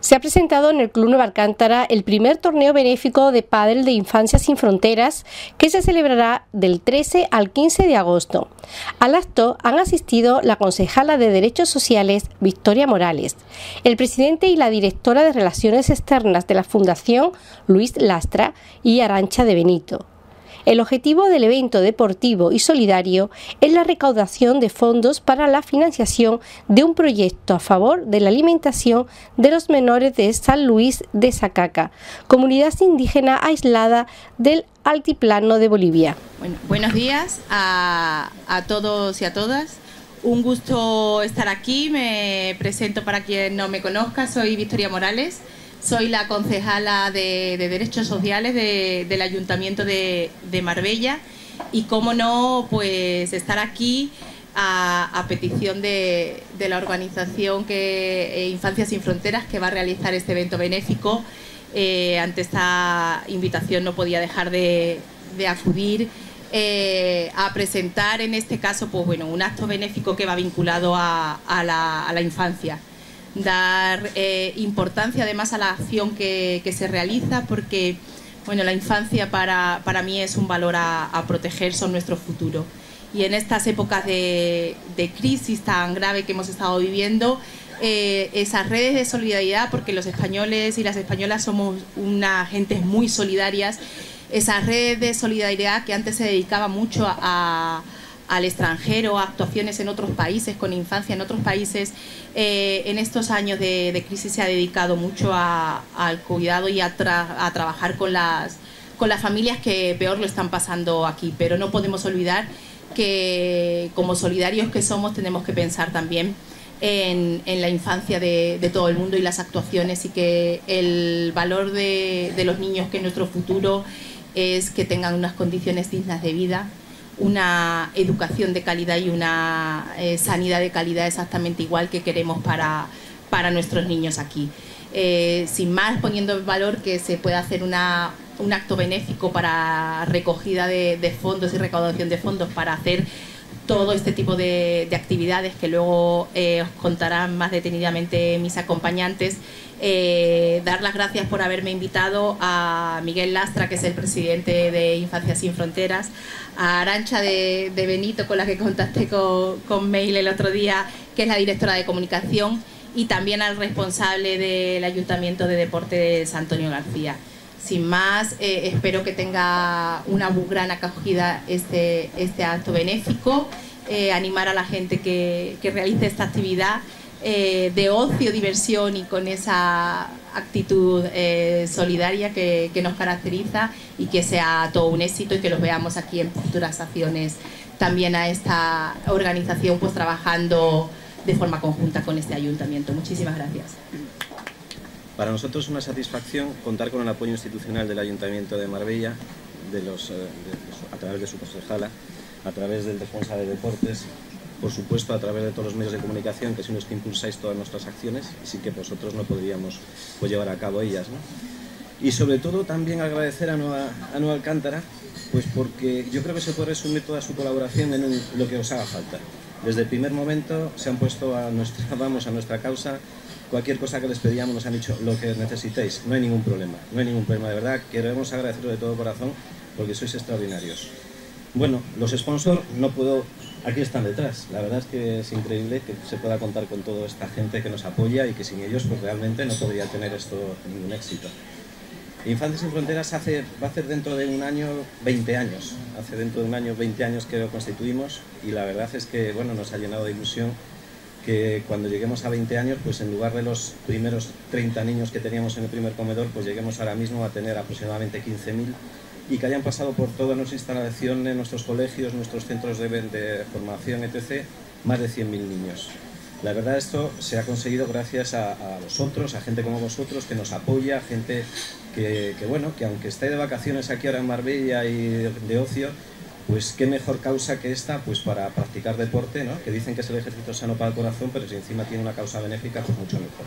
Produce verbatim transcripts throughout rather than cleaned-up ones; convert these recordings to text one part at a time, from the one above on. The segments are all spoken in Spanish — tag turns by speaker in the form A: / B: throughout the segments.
A: Se ha presentado en el Club Nueva Alcántara el primer torneo benéfico de pádel de Infancia Sin Fronteras, que se celebrará del trece al quince de agosto. Al acto han asistido la concejala de Derechos Sociales, Victoria Morales, el presidente y la directora de Relaciones Externas de la Fundación, Luis Lastra, y Arantxa de Benito. El objetivo del evento deportivo y solidario es la recaudación de fondos para la financiación de un proyecto a favor de la alimentación de los menores de San Luis de Sacaca, comunidad indígena aislada del altiplano de Bolivia.
B: Bueno, buenos días a, a todos y a todas. Un gusto estar aquí. Me presento para quien no me conozca. Soy Victoria Morales. Soy la concejala de, de Derechos Sociales de, del Ayuntamiento de, de Marbella y, cómo no, pues estar aquí a, a petición de, de la organización que, eh, Infancia Sin Fronteras, que va a realizar este evento benéfico. Eh, ante esta invitación no podía dejar de, de acudir eh, a presentar, en este caso, pues bueno, un acto benéfico que va vinculado a, a, la, a la infancia. Dar eh, importancia además a la acción que, que se realiza, porque bueno, la infancia para, para mí es un valor a, a proteger, son nuestro futuro. Y en estas épocas de, de crisis tan grave que hemos estado viviendo, eh, esas redes de solidaridad, porque los españoles y las españolas somos unas gentes muy solidarias, esas redes de solidaridad que antes se dedicaba mucho a, a al extranjero, a actuaciones en otros países, con infancia en otros países, eh, en estos años de, de crisis se ha dedicado mucho a, al cuidado y a, tra a trabajar con las, con las familias que peor lo están pasando aquí. Pero no podemos olvidar que, como solidarios que somos, tenemos que pensar también en, en la infancia de, de todo el mundo y las actuaciones, y que el valor de, de los niños, que es nuestro futuro, es que tengan unas condiciones dignas de vida, una educación de calidad y una eh, sanidad de calidad exactamente igual que queremos para, para nuestros niños aquí. Eh, sin más, poniendo en valor que se puede hacer una, un acto benéfico para recogida de, de fondos y recaudación de fondos para hacer todo este tipo de, de actividades que luego eh, os contarán más detenidamente mis acompañantes. Eh, dar las gracias por haberme invitado a Miguel Lastra, que es el presidente de Infancia Sin Fronteras, a Arantxa de, de Benito, con la que contacté con, con mail el otro día, que es la directora de comunicación, y también al responsable del Ayuntamiento de Deporte de San Antonio García. Sin más, eh, espero que tenga una muy gran acogida este, este acto benéfico, eh, animar a la gente que, que realice esta actividad eh, de ocio, diversión y con esa actitud eh, solidaria que, que nos caracteriza, y que sea todo un éxito y que los veamos aquí en futuras acciones también a esta organización, pues trabajando de forma conjunta con este ayuntamiento. Muchísimas gracias.
C: Para nosotros es una satisfacción contar con el apoyo institucional del Ayuntamiento de Marbella, de los, de, de su, a través de su concejala, a través del responsable de deportes, por supuesto a través de todos los medios de comunicación, que son los que impulsáis todas nuestras acciones, y sí que vosotros no podríamos pues, llevar a cabo ellas, ¿no? Y sobre todo también agradecer a Nueva, a Nueva Alcántara, pues porque yo creo que se puede resumir toda su colaboración en un, lo que os haga falta. Desde el primer momento se han puesto a nuestra, vamos, a nuestra causa. Cualquier cosa que les pedíamos nos han dicho lo que necesitéis, no hay ningún problema, no hay ningún problema, de verdad. Queremos agradeceros de todo corazón porque sois extraordinarios. Bueno, los sponsors no puedo, aquí están detrás, la verdad es que es increíble que se pueda contar con toda esta gente que nos apoya y que sin ellos pues realmente no podría tener esto ningún éxito. Infancia Sin Fronteras hace, va a hacer dentro de un año veinte años, hace dentro de un año veinte años que lo constituimos, y la verdad es que bueno, nos ha llenado de ilusión que cuando lleguemos a veinte años, pues en lugar de los primeros treinta niños que teníamos en el primer comedor, pues lleguemos ahora mismo a tener aproximadamente quince mil, y que hayan pasado por todas nuestras instalaciones, nuestros colegios, nuestros centros de, de formación, etcétera, más de cien mil niños. La verdad, esto se ha conseguido gracias a, a vosotros, a gente como vosotros que nos apoya, gente que, que, bueno, que aunque esté de vacaciones aquí ahora en Marbella y de, de ocio, pues qué mejor causa que esta pues para practicar deporte, ¿no? Que dicen que es el ejercicio sano para el corazón, pero si encima tiene una causa benéfica, pues mucho mejor.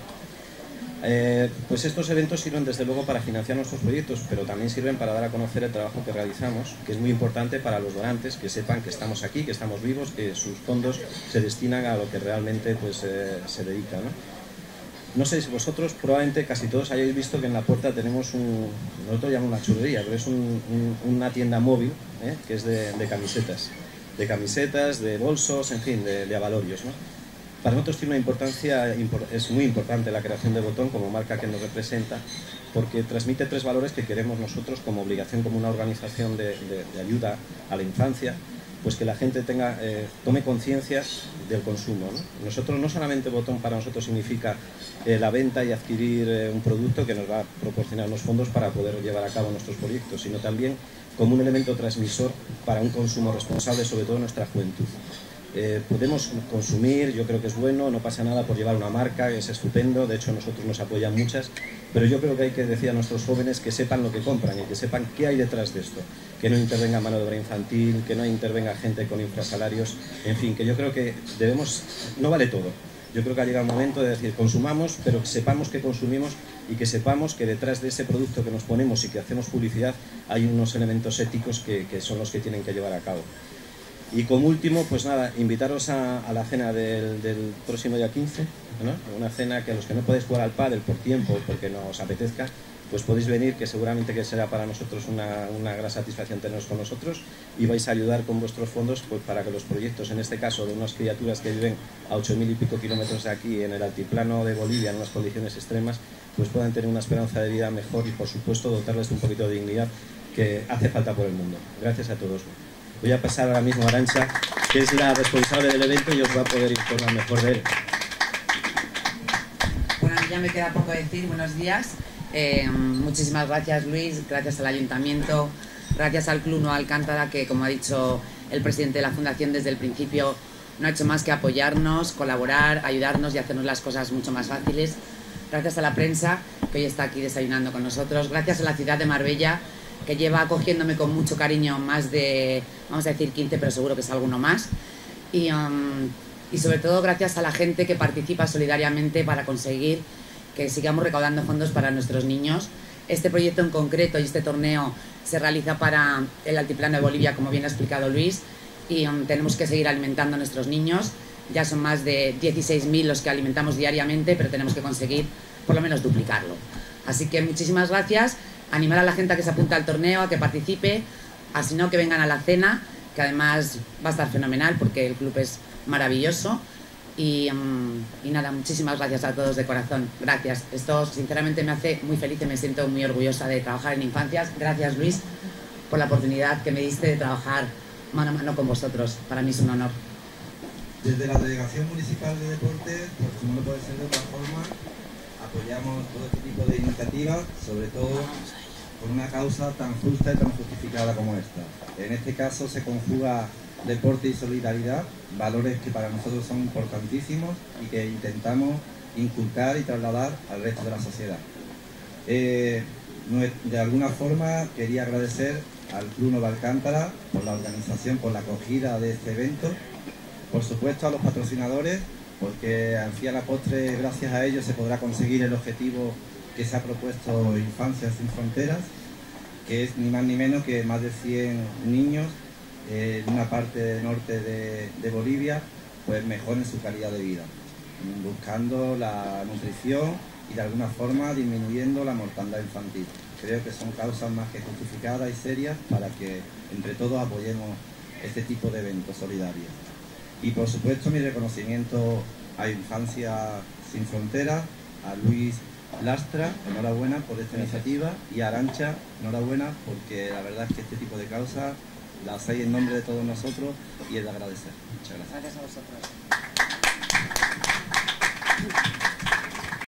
C: Eh, pues estos eventos sirven desde luego para financiar nuestros proyectos, pero también sirven para dar a conocer el trabajo que realizamos, que es muy importante para los donantes, que sepan que estamos aquí, que estamos vivos, que sus fondos se destinan a lo que realmente pues, eh, se dedica, ¿no? No sé si vosotros, probablemente casi todos hayáis visto que en la puerta tenemos un, nosotros llamamos una churrería, pero es un, un, una tienda móvil, ¿eh? que es de, de camisetas, de camisetas, de bolsos, en fin, de, de avalorios, ¿no? Para nosotros tiene una importancia, es muy importante la creación de Botón como marca que nos representa, porque transmite tres valores que queremos nosotros como obligación, como una organización de, de, de ayuda a la infancia, pues que la gente tenga, eh, tome conciencia del consumo, ¿no? Nosotros, no solamente Botón para nosotros significa eh, la venta y adquirir eh, un producto que nos va a proporcionar unos fondos para poder llevar a cabo nuestros proyectos, sino también como un elemento transmisor para un consumo responsable, sobre todo en nuestra juventud. Eh, podemos consumir, yo creo que es bueno, no pasa nada por llevar una marca, es estupendo, de hecho nosotros nos apoyan muchas, pero yo creo que hay que decir a nuestros jóvenes que sepan lo que compran y que sepan qué hay detrás de esto, que no intervenga mano de obra infantil, que no intervenga gente con infrasalarios, en fin, que yo creo que debemos, no vale todo, yo creo que ha llegado el momento de decir consumamos, pero que sepamos que consumimos y que sepamos que detrás de ese producto que nos ponemos y que hacemos publicidad hay unos elementos éticos que, que son los que tienen que llevar a cabo. Y como último, pues nada, invitaros a, a la cena del, del próximo día quince, ¿no? Una cena que a los que no podéis jugar al pádel por tiempo, porque no os apetezca, pues podéis venir, que seguramente que será para nosotros una, una gran satisfacción teneros con nosotros y vais a ayudar con vuestros fondos pues, para que los proyectos, en este caso de unas criaturas que viven a ocho mil y pico kilómetros de aquí, en el altiplano de Bolivia, en unas condiciones extremas, pues puedan tener una esperanza de vida mejor y por supuesto dotarles de un poquito de dignidad que hace falta por el mundo. Gracias a todos. Voy a pasar ahora mismo a Arantxa, que es la responsable del evento y os va a poder informar mejor de él.
D: Bueno, ya me queda poco decir. Buenos días. Eh, muchísimas gracias, Luis. Gracias al Ayuntamiento. Gracias al Club Nueva Alcántara, que, como ha dicho el presidente de la Fundación desde el principio, no ha hecho más que apoyarnos, colaborar, ayudarnos y hacernos las cosas mucho más fáciles. Gracias a la prensa, que hoy está aquí desayunando con nosotros. Gracias a la ciudad de Marbella, que lleva acogiéndome con mucho cariño más de, vamos a decir quince, pero seguro que es alguno más. Y, um, y sobre todo gracias a la gente que participa solidariamente para conseguir que sigamos recaudando fondos para nuestros niños. Este proyecto en concreto y este torneo se realiza para el altiplano de Bolivia, como bien ha explicado Luis, y um, tenemos que seguir alimentando a nuestros niños. Ya son más de dieciséis mil los que alimentamos diariamente, pero tenemos que conseguir por lo menos duplicarlo. Así que muchísimas gracias. Animar a la gente a que se apunte al torneo, a que participe, así no que vengan a la cena, que además va a estar fenomenal porque el club es maravilloso. Y, um, y nada, muchísimas gracias a todos de corazón. Gracias. Esto sinceramente me hace muy feliz y me siento muy orgullosa de trabajar en infancias. Gracias, Luis, por la oportunidad que me diste de trabajar mano a mano con vosotros. Para mí es un honor.
E: Desde la Delegación Municipal de Deportes, pues como no puede ser de otra forma, apoyamos todo este tipo de iniciativas, sobre todo por una causa tan justa y tan justificada como esta. En este caso se conjuga deporte y solidaridad, valores que para nosotros son importantísimos y que intentamos inculcar y trasladar al resto de la sociedad. Eh, de alguna forma quería agradecer al Club Nueva Alcántara por la organización, por la acogida de este evento, por supuesto a los patrocinadores, porque al fin y a la postre, gracias a ellos, se podrá conseguir el objetivo que se ha propuesto Infancias sin Fronteras, que es ni más ni menos que más de cien niños eh, en una parte norte de, de Bolivia, pues mejoren su calidad de vida, buscando la nutrición y de alguna forma disminuyendo la mortandad infantil. Creo que son causas más que justificadas y serias para que entre todos apoyemos este tipo de eventos solidarios. Y por supuesto mi reconocimiento a Infancia Sin Fronteras, a Luis Lastra, enhorabuena por esta iniciativa, y a Arantxa, enhorabuena, porque la verdad es que este tipo de causas las hay en nombre de todos nosotros y es de agradecer. Muchas gracias.
D: Gracias a vosotros.